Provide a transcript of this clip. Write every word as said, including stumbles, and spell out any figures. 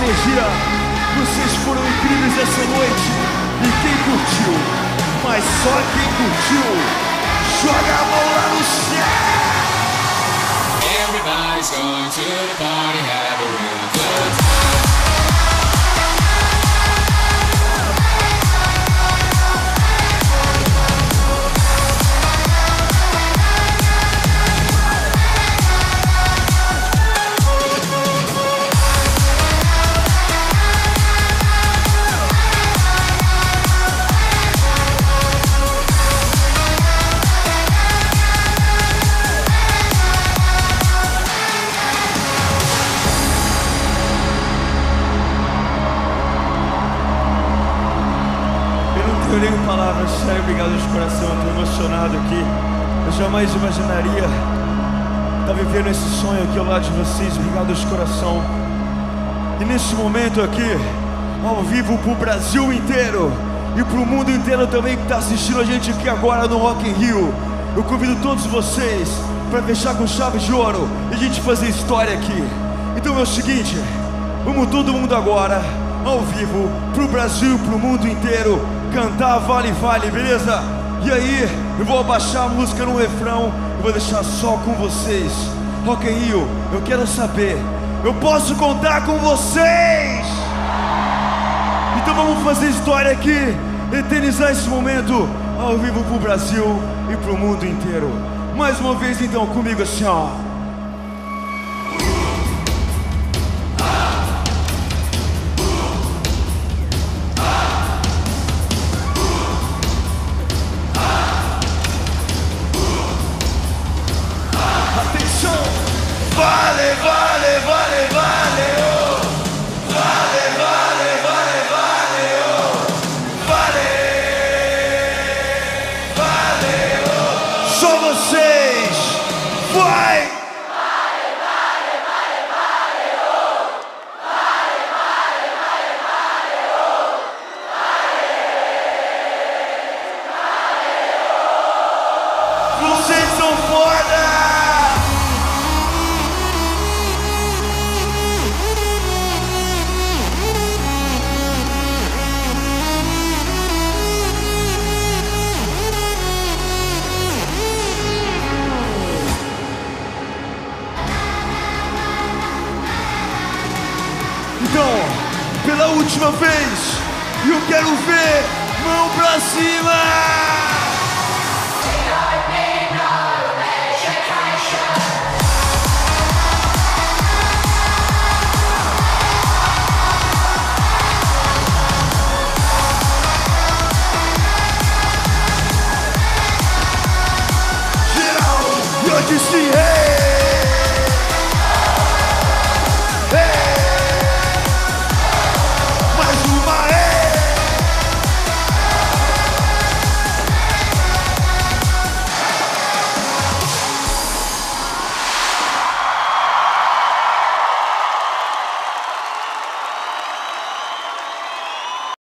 energia. Vocês foram incríveis essa noite. E quem curtiu, mas só quem curtiu, joga a mão lá no céu. Everybody's going to the party, have a real good time. Eu nem palavras, sério, obrigado de coração, eu tô emocionado aqui. Eu jamais imaginaria estar vivendo esse sonho aqui ao lado de vocês, obrigado de coração. E nesse momento aqui, ao vivo pro Brasil inteiro e pro mundo inteiro também que tá assistindo a gente aqui agora no Rock in Rio, eu convido todos vocês para fechar com chave de ouro e a gente fazer história aqui. Então é o seguinte, vamos todo mundo agora, ao vivo, pro Brasil e pro mundo inteiro, cantar Vale Vale, beleza? E aí, eu vou abaixar a música no refrão e vou deixar só com vocês. Rock in Rio, eu quero saber, eu posso contar com vocês? Então vamos fazer história aqui, eternizar esse momento ao vivo pro Brasil e pro mundo inteiro. Mais uma vez então, comigo assim, ó. Vale, vale, vale, vale, oh. Vale, vale, vale, vale, oh. Vale, vale, oh. Só vocês, vai! Vale, vale, vale, vale, oh. Vale, vale, vale, vale, oh. Vale, vale, oh. Vocês são foda! Então, pela última vez, eu quero ver mão pra cima!